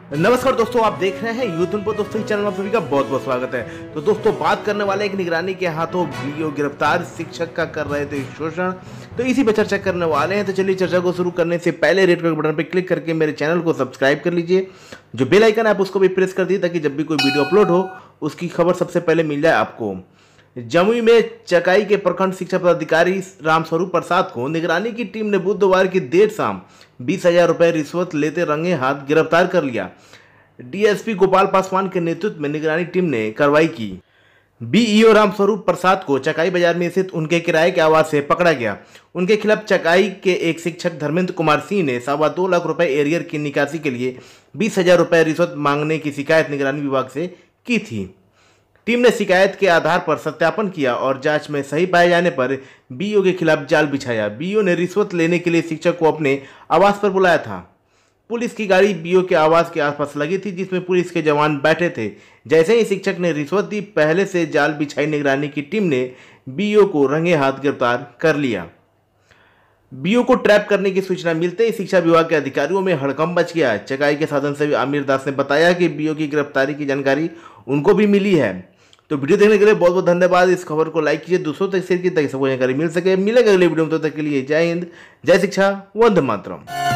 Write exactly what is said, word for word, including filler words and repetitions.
नमस्कार दोस्तों, आप देख रहे हैं यूथ इन्फो। दोस्तों इस चैनल में सभी का बहुत बहुत स्वागत है। तो दोस्तों बात करने वाले एक निगरानी के हाथों बीओ गिरफ्तार शिक्षक का कर रहे थे शोषण, तो इसी पर चर्चा करने वाले हैं। तो चलिए चर्चा को शुरू करने से पहले रेड कलर बटन पर क्लिक करके मेरे चैनल को सब्सक्राइब कर लीजिए। जो बेल आइकन है आप उसको भी प्रेस कर दीजिए ताकि जब भी कोई वीडियो अपलोड हो उसकी खबर सबसे पहले मिल जाए आपको। जमुई में चकाई के प्रखंड शिक्षा पदाधिकारी रामस्वरूप प्रसाद को निगरानी की टीम ने बुधवार की देर शाम बीस हजार रुपये रिश्वत लेते रंगे हाथ गिरफ्तार कर लिया। डीएसपी गोपाल पासवान के नेतृत्व में निगरानी टीम ने कार्रवाई की। बीईओ रामस्वरूप प्रसाद को चकाई बाजार में स्थित उनके किराए के आवास से पकड़ा गया। उनके खिलाफ चकाई के एक शिक्षक धर्मेंद्र कुमार सिंह ने सवा दो लाख रुपए एरियर की निकासी के लिए बीस हजार रुपये रिश्वत मांगने की शिकायत निगरानी विभाग से की थी। टीम ने शिकायत के आधार पर सत्यापन किया और जांच में सही पाए जाने पर बीईओ के खिलाफ जाल बिछाया। बीईओ ने रिश्वत लेने के लिए शिक्षक को अपने आवास पर बुलाया था। पुलिस की गाड़ी बीईओ के आवास के आसपास लगी थी जिसमें पुलिस के जवान बैठे थे। जैसे ही शिक्षक ने रिश्वत दी, पहले से जाल बिछाई निगरानी की टीम ने बीईओ को रंगे हाथ गिरफ्तार कर लिया। बीईओ को ट्रैप करने की सूचना मिलते ही शिक्षा विभाग के अधिकारियों में हड़कंप मच गया। चकाई के साधन से आमिर दास ने बताया कि बीईओ की गिरफ्तारी की जानकारी उनको भी मिली है। तो वीडियो देखने के लिए बहुत बहुत धन्यवाद। इस खबर को लाइक कीजिए, दूसरों तक शेयर कीजिए ताकि सबको जानकारी मिल सके। मिलेगा अगले वीडियो में, तब तक के लिए जय हिंद, जय शिक्षा, वंदे मातरम।